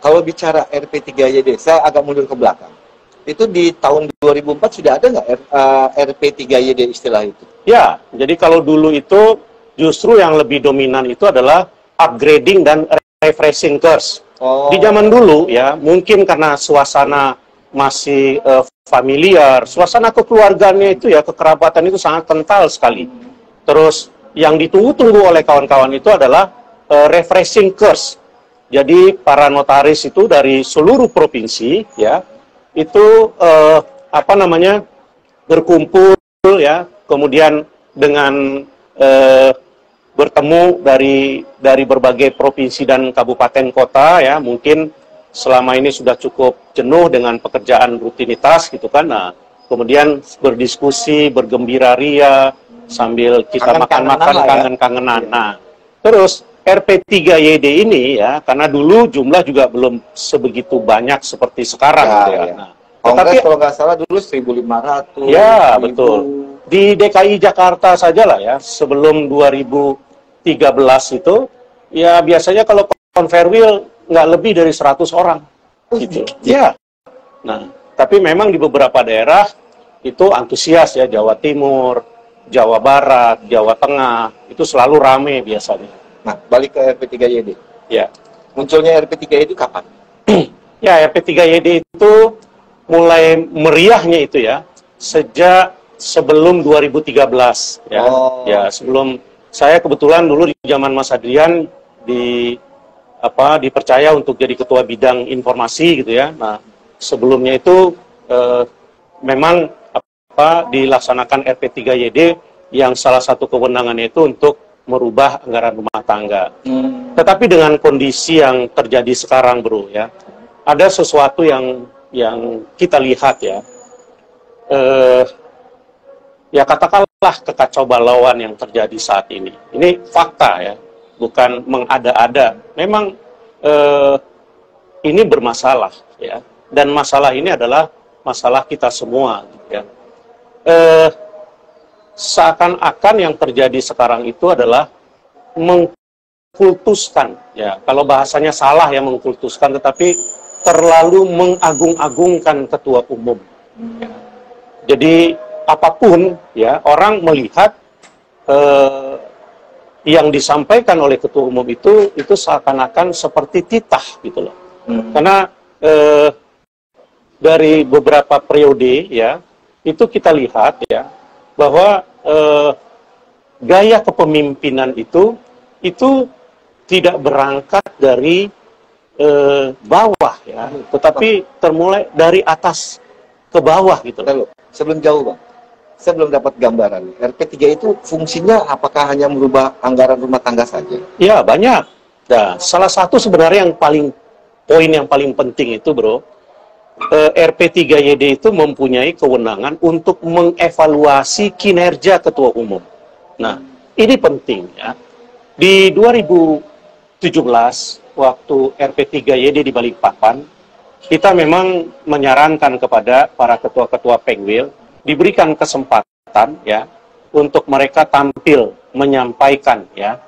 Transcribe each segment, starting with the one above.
kalau bicara RP3YD, saya agak mundur ke belakang. Itu di tahun 2004 sudah ada nggak RP3YD istilah itu? Ya, jadi kalau dulu itu justru yang lebih dominan itu adalah upgrading dan refreshing course. Di zaman dulu ya, mungkin karena suasana masih familiar, suasana kekeluargaannya itu ya, kekerabatan itu sangat kental sekali. Terus yang ditunggu-tunggu oleh kawan-kawan itu adalah refreshing course. Jadi para notaris itu dari seluruh provinsi ya, itu berkumpul ya, kemudian dengan bertemu dari berbagai provinsi dan kabupaten kota ya, mungkin selama ini sudah cukup jenuh dengan pekerjaan rutinitas gitu kan. Nah, kemudian berdiskusi, bergembira ria sambil kita makan-makan, kangen-kangenan. Ya. Nah, terus RP3YD ini ya, karena dulu jumlah juga belum sebegitu banyak seperti sekarang gitu ya. Nah, Kongres kalau nggak salah dulu 1.500. Ya, 1000. Betul. Di DKI Jakarta saja lah ya, sebelum 2013 itu, ya biasanya kalau konverwil nggak lebih dari 100 orang. Gitu. Ya. Nah, tapi memang di beberapa daerah itu antusias ya, Jawa Timur, Jawa Barat, Jawa Tengah, itu selalu rame biasanya. Nah, balik ke RP3YD. Ya. Munculnya RP3YD kapan? Ya, RP3YD itu mulai meriahnya itu ya, sejak sebelum 2013 ya. Ya, sebelum saya kebetulan dulu di zaman Mas Adrian dipercaya untuk jadi ketua bidang informasi gitu ya. Nah, sebelumnya itu memang dilaksanakan RP3YD yang salah satu kewenangannya itu untuk merubah anggaran rumah tangga. Tetapi dengan kondisi yang terjadi sekarang, Bro ya, ada sesuatu yang kita lihat ya. Ya katakanlah kekacau balauan yang terjadi saat ini. Ini fakta ya, bukan mengada-ada. Memang ini bermasalah ya, dan masalah ini adalah masalah kita semua. Ya. Seakan-akan yang terjadi sekarang itu adalah mengkultuskan. Ya, kalau bahasanya salah ya mengkultuskan, tetapi terlalu mengagung-agungkan ketua umum. Ya. Jadi apapun ya, orang melihat yang disampaikan oleh ketua umum itu seakan-akan seperti titah gitu loh. Karena dari beberapa periode ya, itu kita lihat ya bahwa gaya kepemimpinan itu tidak berangkat dari bawah ya, tetapi termulai dari atas ke bawah gitu. Sebelum jauh Bang, saya belum dapat gambaran. RP3 itu fungsinya apakah hanya merubah anggaran rumah tangga saja? Ya, banyak. Nah, salah satu sebenarnya poin yang paling penting itu, Bro, RP3YD itu mempunyai kewenangan untuk mengevaluasi kinerja ketua umum. Nah, ini penting ya. Di 2017, waktu RP3YD di Balikpapan, kita memang menyarankan kepada para ketua-ketua Pengwil diberikan kesempatan ya untuk mereka tampil menyampaikan ya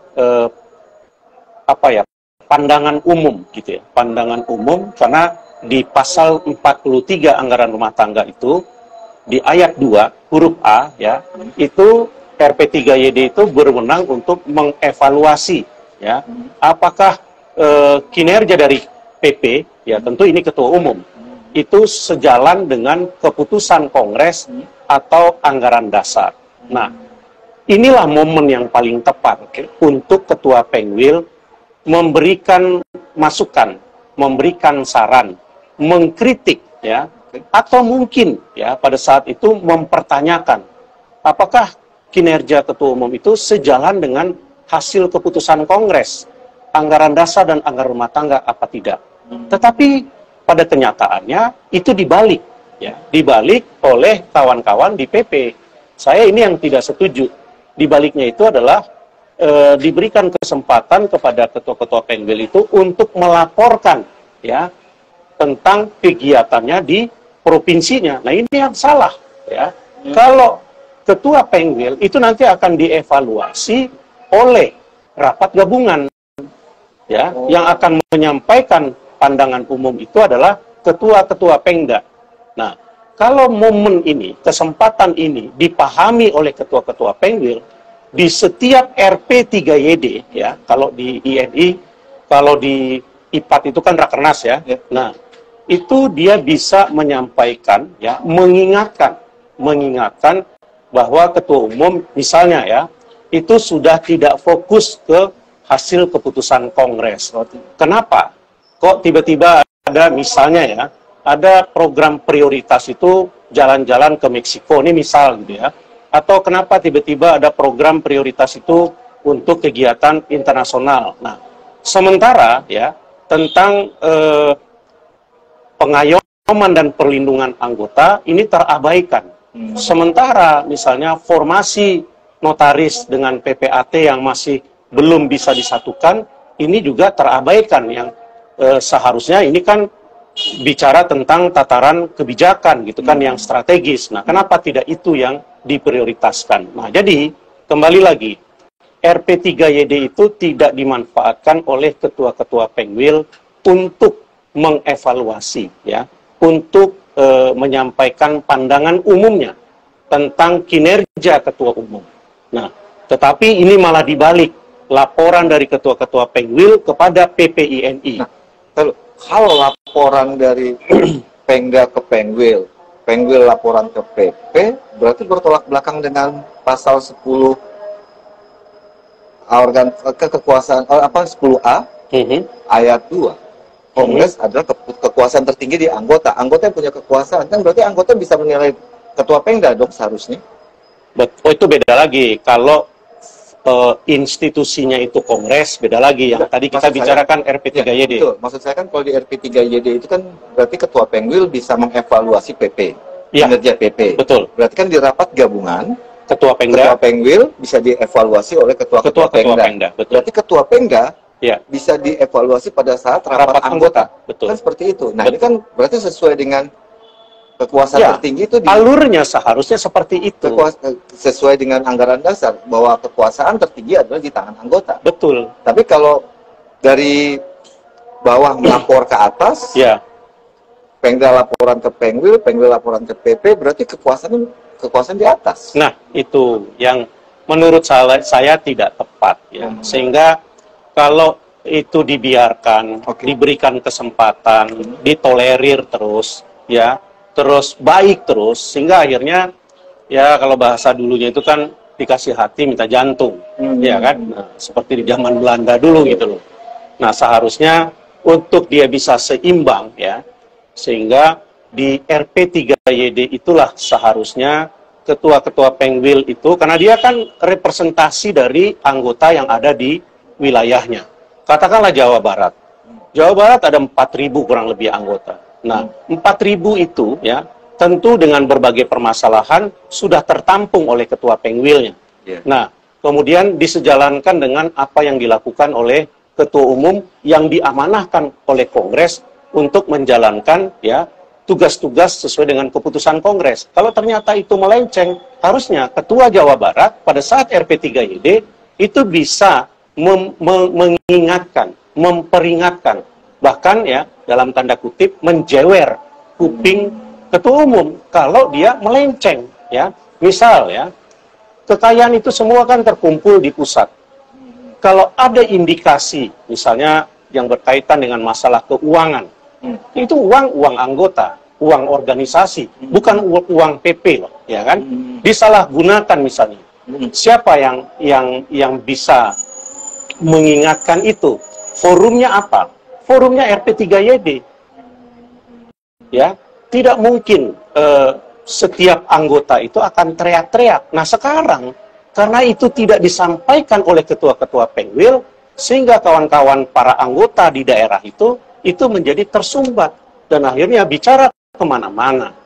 pandangan umum gitu ya, pandangan umum, karena di pasal 43 anggaran rumah tangga itu di ayat 2 huruf A ya, itu RP3YD itu berwenang untuk mengevaluasi ya apakah kinerja dari PP ya, tentu ini ketua umum, itu sejalan dengan keputusan Kongres atau anggaran dasar. Nah, inilah momen yang paling tepat untuk Ketua Pengwil memberikan masukan, memberikan saran, mengkritik ya, atau mungkin ya pada saat itu mempertanyakan apakah kinerja ketua umum itu sejalan dengan hasil keputusan Kongres, anggaran dasar dan anggaran rumah tangga apa tidak. Tetapi pada kenyataannya itu dibalik ya, dibalik oleh kawan-kawan di PP. Saya ini yang tidak setuju. Dibaliknya itu adalah diberikan kesempatan kepada ketua-ketua Pengwil itu untuk melaporkan ya tentang kegiatannya di provinsinya. Nah, ini yang salah ya. Kalau ketua Pengwil itu nanti akan dievaluasi oleh rapat gabungan ya, yang akan menyampaikan pandangan umum itu adalah ketua-ketua Pengda. Nah, kalau momen ini, kesempatan ini dipahami oleh ketua-ketua Pengwil, di setiap RP3YD, ya, kalau di INI, kalau di IPAT itu kan Rakernas ya. Nah, itu dia bisa menyampaikan, ya, mengingatkan bahwa ketua umum misalnya ya, itu sudah tidak fokus ke hasil keputusan Kongres. Kenapa? Kok tiba-tiba ada misalnya ya, ada program prioritas itu jalan-jalan ke Meksiko, ini misal gitu ya. Atau kenapa tiba-tiba ada program prioritas itu untuk kegiatan internasional. Nah, sementara ya, tentang pengayoman dan perlindungan anggota ini terabaikan. Sementara misalnya formasi notaris dengan PPAT yang masih belum bisa disatukan, ini juga terabaikan, yang seharusnya ini kan bicara tentang tataran kebijakan gitu kan, yang strategis. Nah, kenapa tidak itu yang diprioritaskan? Nah, jadi kembali lagi, RP3YD itu tidak dimanfaatkan oleh ketua-ketua Pengwil untuk mengevaluasi, ya, untuk menyampaikan pandangan umumnya tentang kinerja ketua umum. Nah, tetapi ini malah dibalik, laporan dari ketua-ketua Pengwil kepada PPINI. Nah, kalau laporan dari Pengda ke Pengwil, Pengwil laporan ke PP, berarti bertolak belakang dengan pasal 10 organ kekuasaan 10A ayat 2. Kongres adalah kekuasaan tertinggi di anggota. Anggota yang punya kekuasaan, kan berarti anggota bisa menilai ketua Pengda dong seharusnya. Oh, itu beda lagi. Kalau institusinya itu Kongres, beda lagi. Yang tadi kita bicarakan RP3YD. Betul. Maksud saya kan kalau di RP3YD itu kan berarti ketua Pengwil bisa mengevaluasi PP, kinerja PP. Betul. Berarti kan di rapat gabungan, ketua Pengwil bisa dievaluasi oleh ketua Pengda. Betul. Berarti ketua Pengda bisa dievaluasi pada saat rapat anggota. Betul. Kan seperti itu. Nah, ini kan berarti sesuai dengan kekuasaan tertinggi itu alurnya seharusnya seperti itu. Sesuai dengan anggaran dasar bahwa kekuasaan tertinggi adalah di tangan anggota. Betul. Tapi kalau dari bawah melapor ke atas, Pengda laporan ke Pengwil, Pengwil laporan ke PP, berarti kekuasaan di atas. Nah, itu yang menurut saya tidak tepat, ya. Sehingga kalau itu dibiarkan, diberikan kesempatan, ditolerir terus, ya, terus baik terus, sehingga akhirnya, ya, kalau bahasa dulunya itu kan dikasih hati minta jantung, ya kan, nah, seperti di zaman Belanda dulu gitu loh. Nah, seharusnya untuk dia bisa seimbang, ya, sehingga di RP3YD itulah seharusnya ketua-ketua Pengwil itu, karena dia kan representasi dari anggota yang ada di wilayahnya. Katakanlah Jawa Barat. Jawa Barat ada 4.000 kurang lebih anggota. Nah, 4.000 itu, ya, tentu dengan berbagai permasalahan sudah tertampung oleh ketua Pengwilnya. Nah, kemudian disejalankan dengan apa yang dilakukan oleh ketua umum yang diamanahkan oleh Kongres untuk menjalankan, ya, tugas-tugas sesuai dengan keputusan Kongres. Kalau ternyata itu melenceng, harusnya ketua Jawa Barat pada saat RP3YD itu bisa mengingatkan, memperingatkan, bahkan, ya, dalam tanda kutip menjewer kuping ketua umum kalau dia melenceng, ya. Misal, ya, kekayaan itu semua kan terkumpul di pusat. Kalau ada indikasi misalnya yang berkaitan dengan masalah keuangan, itu uang anggota, uang organisasi, bukan uang PP loh, ya kan? Disalahgunakan misalnya. Siapa yang bisa mengingatkan itu? Forumnya apa? Forumnya RP3YD. Ya, tidak mungkin setiap anggota itu akan teriak-teriak. Nah, sekarang karena itu tidak disampaikan oleh ketua-ketua Pengwil, sehingga kawan-kawan para anggota di daerah itu menjadi tersumbat dan akhirnya bicara kemana-mana.